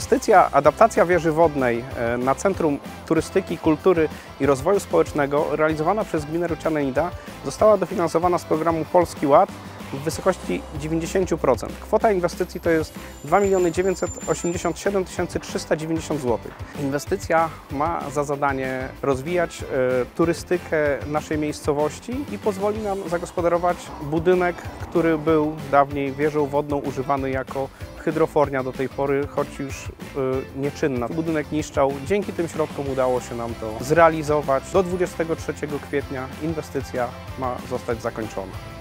Inwestycja adaptacja wieży wodnej na Centrum Turystyki, Kultury i Rozwoju Społecznego realizowana przez gminę Ruciane-Ida została dofinansowana z programu Polski Ład w wysokości 90%. Kwota inwestycji to jest 2 987 390 zł. Inwestycja ma za zadanie rozwijać turystykę naszej miejscowości i pozwoli nam zagospodarować budynek, który był dawniej wieżą wodną używany jako hydrofornia do tej pory, choć już nieczynna. Budynek niszczał. Dzięki tym środkom udało się nam to zrealizować. Do 23 kwietnia inwestycja ma zostać zakończona.